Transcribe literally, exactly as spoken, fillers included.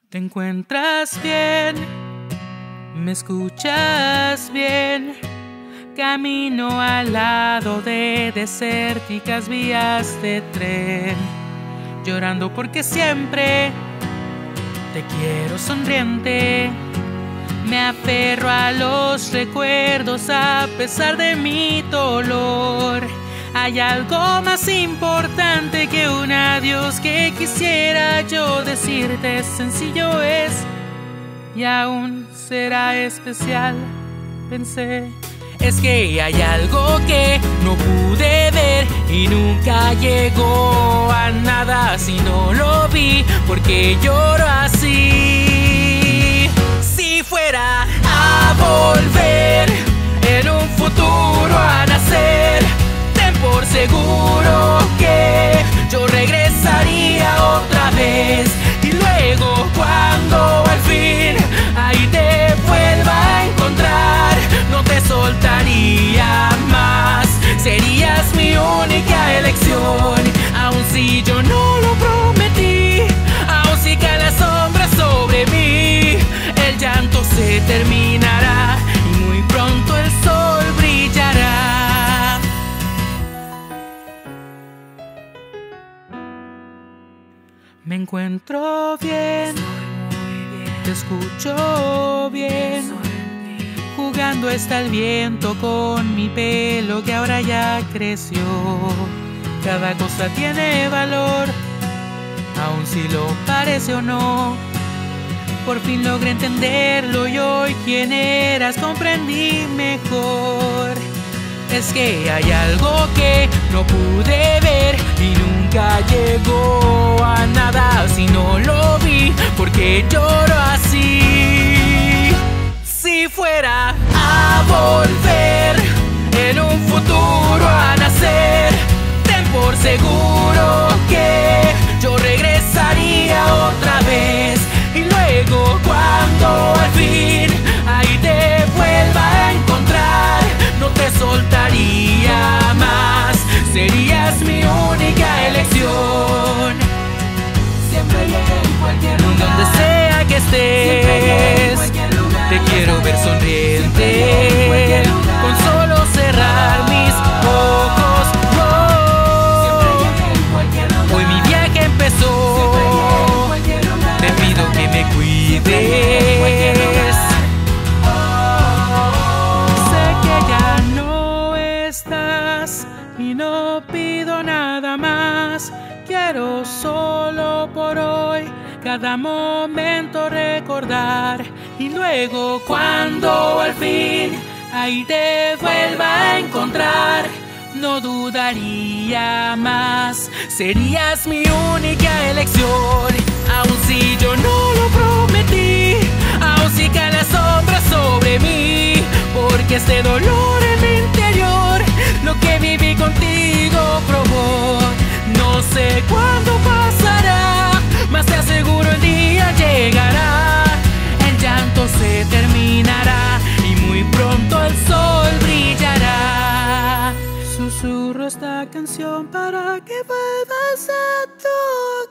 Te encuentras bien, me escuchas bien. Camino al lado de desérticas vías de tren, llorando porque siempre te quiero sonriente. Me aferro a los recuerdos a pesar de mi dolor. Hay algo más importante que un adiós que quisiera yo decirte. Sencillo es y aún será especial, pensé. Es que hay algo que no pude ver y nunca llegó a nada si no lo vi, porque lloro así. Si fuera a volver en un futuro a nacer, ten por seguro que yo regresaría otra vez. Y luego cuando al fin ahí te vuelva a encontrar, no te soltaría más. Serías mi única elección, aun si yo no lo prometí. Aun si cae la sombra sobre mí, el llanto se terminará y muy pronto el sol brillará. Me encuentro bien, te escucho bien. Jugando está el viento con mi pelo que ahora ya creció. Cada cosa tiene valor, aun si lo parece o no. Por fin logré entenderlo y hoy quién eras comprendí mejor. Es que hay algo que no pude ver y nunca llegó a nada si no lo vi, porque lloro así. Si fuera a volver en un futuro a nacer, ten por seguro que yo regresaría otra vez. Y luego cuando al fin ahí te vuelva a encontrar, no te soltaría más. Serías mi única elección, siempre y en cualquier lugar, donde sea que estés. Te quiero ver sonriente, con solo cerrar mis ojos. Oh, hoy mi viaje empezó, te pido que me cuides. Sé que ya no estás y no pido nada más. Quiero solo por hoy cada momento recordar. Y luego cuando al fin ahí te vuelva a encontrar, no dudaría más. Serías mi única elección, aun si yo no lo prometí. Aun si cae la sombra sobre mí, porque este dolor en mi interior, lo que viví contigo probó. No sé cuándo pasará, mas te aseguro el día llegará. El llanto se terminará y muy pronto el sol brillará. Susurro esta canción para que vuelvas a tocar.